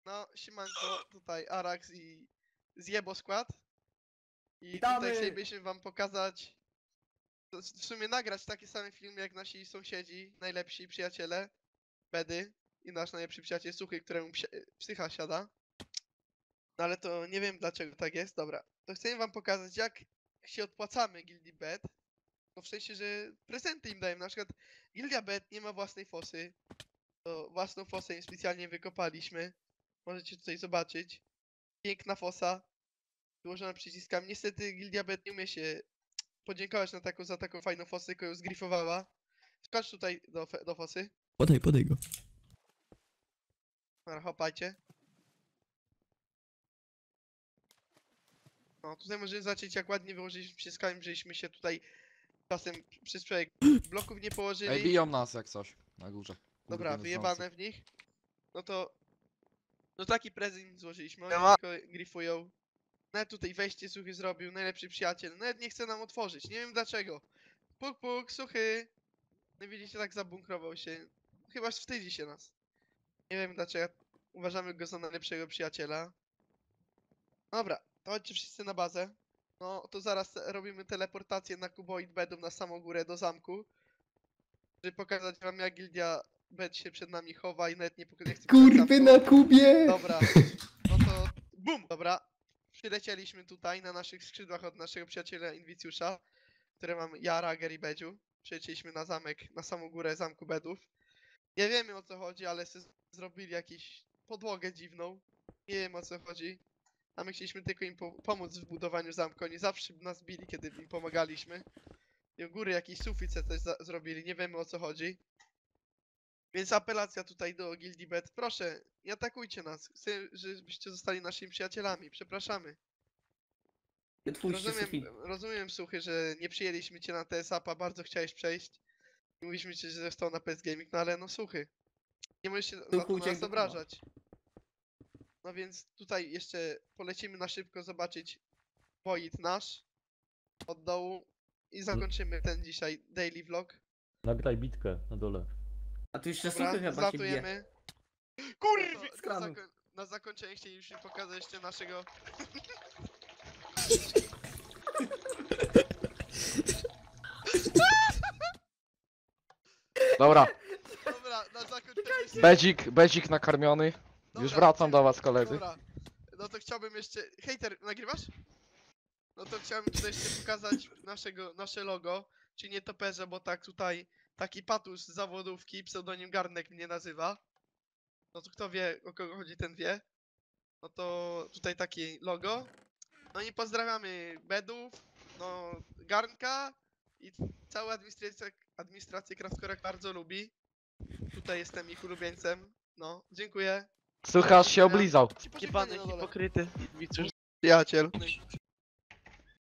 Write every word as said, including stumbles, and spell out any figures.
No, siemanko, tutaj Arax i Zjebo skład. I Witamy! tutaj chcielibyśmy wam pokazać, w sumie nagrać taki sam film jak nasi sąsiedzi, najlepsi przyjaciele, Bedy i nasz najlepszy przyjaciel Suchy, któremu psie, psycha siada. No ale to nie wiem dlaczego tak jest, dobra. To chcę wam pokazać jak się odpłacamy Gildii Bed. No w sensie, że prezenty im dają, na przykład Gildia Bed nie ma własnej fosy. To własną fosę im specjalnie wykopaliśmy. Możecie tutaj zobaczyć. Piękna fosa. Wyłożona przyciskami. Niestety Gildia Bet nie umie się podziękować na taką, za taką fajną fosę, tylko ją zgrifowała. Skocz tutaj do, do fosy. Podaj, podaj go. Dobra, hopajcie. No, tutaj możemy zobaczyć jak ładnie wyłożyliśmy przyciskami, żeśmy się tutaj czasem przez człowiek bloków nie położyli. Ej, biją nas jak coś na górze. Dobra, Ulubione wyjebane znowu. w nich. No to... No taki prezent złożyliśmy, oni tylko grifują. Nawet tutaj wejście Suchy zrobił, najlepszy przyjaciel. Nawet nie chce nam otworzyć, nie wiem dlaczego. Puk puk, Suchy. No widzicie, tak zabunkrował się. Chyba wstydzi się nas. Nie wiem dlaczego. Uważamy go za najlepszego przyjaciela. Dobra, to chodźcie wszyscy na bazę. No to zaraz robimy teleportację na Kuboid Bedów na samą górę do zamku. Żeby pokazać wam jak Gildia Bed się przed nami chowa i nawet nie pokazuje. Kurwy na kubie! Dobra, no to bum! Dobra, przylecieliśmy tutaj na naszych skrzydłach od naszego przyjaciela Inwicjusza, które mam ja, Rager i Bedziu. Przylecieliśmy na zamek, na samą górę zamku Bedów. Nie wiemy o co chodzi, ale sobie zrobili jakąś podłogę dziwną. Nie wiem o co chodzi. A my chcieliśmy tylko im po pomóc w budowaniu zamku. Oni zawsze nas bili, kiedy im pomagaliśmy. I u góry jakiś sufit sobie też zrobili, nie wiemy o co chodzi. Więc apelacja tutaj do Gildii Bet. Proszę, nie atakujcie nas. Chcę, żebyście zostali naszymi przyjacielami. Przepraszamy. Nie twójcie Rozumiem, Sofii. rozumiem, Suchy, że nie przyjęliśmy cię na T S A P a, bardzo chciałeś przejść. I mówiliśmy ci, że został na P S Gaming, no ale no Suchy. Nie możesz się za to na uciekł nas do obrażać. No więc tutaj jeszcze polecimy na szybko zobaczyć Void nasz od dołu i zakończymy ten dzisiaj daily vlog. Nagraj bitkę na dole. A tu jeszcze Dobra, Suchy chyba się bije. zlatujemy. Kurwa! Na, Skradł. zako na zakończenie chcieliśmy pokazać jeszcze naszego... Dobra, Dobra, na zakończenie jeszcze... bedzik, bedzik nakarmiony. Dobra, Już wracam chcia- do was koledzy. Dobra, no to chciałbym jeszcze... Hejter, nagrywasz? No to chciałbym tutaj jeszcze pokazać naszego, nasze logo, czyli nietoperze, bo tak tutaj taki patus z zawodówki, pseudonim Garnek mnie nazywa. No to kto wie, o kogo chodzi, ten wie. No to tutaj takie logo. No i pozdrawiamy Bedów, no Garnka i całą administrację, administrację Kraftkora bardzo lubi. Tutaj jestem ich ulubieńcem. No, dziękuję. Słuchasz się oblizał. Jebany hipokryty. Przyjaciel.